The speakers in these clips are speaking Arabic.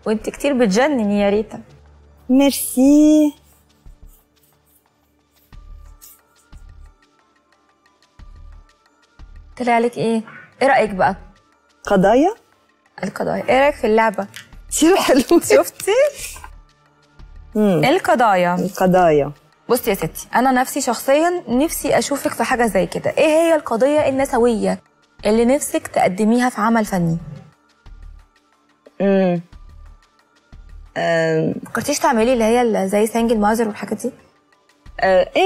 وانت كتير بتجنني يا ريتا. ميرسي. طلع لك ايه؟ ايه رايك بقى؟ قضايا؟ القضايا. ايه رايك في اللعبه؟ كتير حلوه. شفتي؟ القضايا. بصي يا ستي، انا نفسي شخصيا نفسي اشوفك في حاجه زي كده. ايه هي القضيه النسويه اللي نفسك تقدميها في عمل فني؟ فكرتيش تعملي اللي هي زي سنجل ماذر والحاجات دي؟ ايه،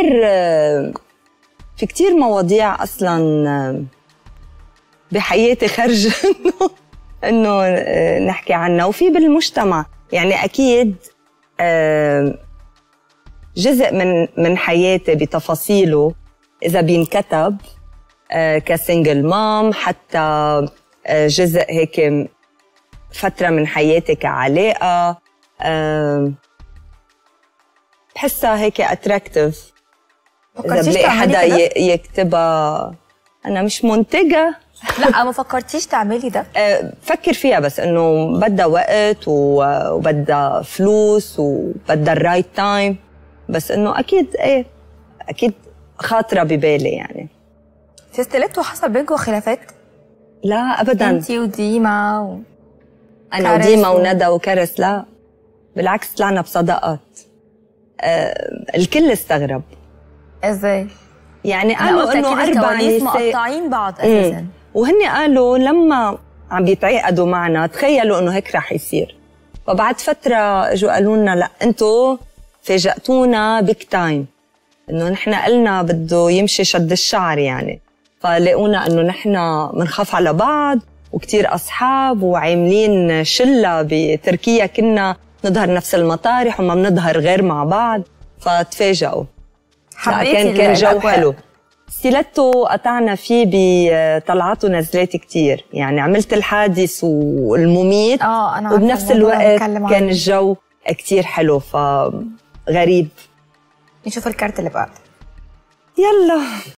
في كتير مواضيع اصلا بحياتي خرج انه نحكي عنها، وفي بالمجتمع يعني اكيد جزء من حياتي بتفاصيله اذا بينكتب كسنجل مام، حتى جزء هيك فترة من حياتي كعلاقة بحسها هيك اتراكتيف. إذا بلاقي حدا يكتبها. أنا مش منتجة. لا، ما فكرتيش تعملي ده؟ فكر فيها، بس إنه بدها وقت وبدها فلوس وبدها الرايت تايم، بس إنه أكيد أكيد خاطرة ببالي يعني. في ستيليتو حصل بينكم خلافات؟ لا أبداً. أنتي وديما أنا وديما وندى وكرس، لا بالعكس طلعنا بصداقات. الكل استغرب. ازاي؟ يعني قالوا انه 4 نساء مقطعين بعض اساسا. وهن قالوا لما عم بيتعاقدوا معنا تخيلوا انه هيك رح يصير. فبعد فتره اجوا قالوا لنا لا انتم فاجأتونا بيك تايم، انه نحن قلنا بده يمشي شد الشعر يعني. فلاقونا انه نحن بنخاف على بعض وكتير اصحاب وعاملين شله بتركيا، كنا نظهر نفس المطارح وما بنظهر غير مع بعض. فتفاجئوا. كان جو حلو. ستيليتو قطعنا فيه بطلعات ونزلات كتير، يعني عملت الحادث والمميت وبنفس الوقت كان الجو كتير حلو، فغريب. نشوف الكارت اللي بعد. يلا.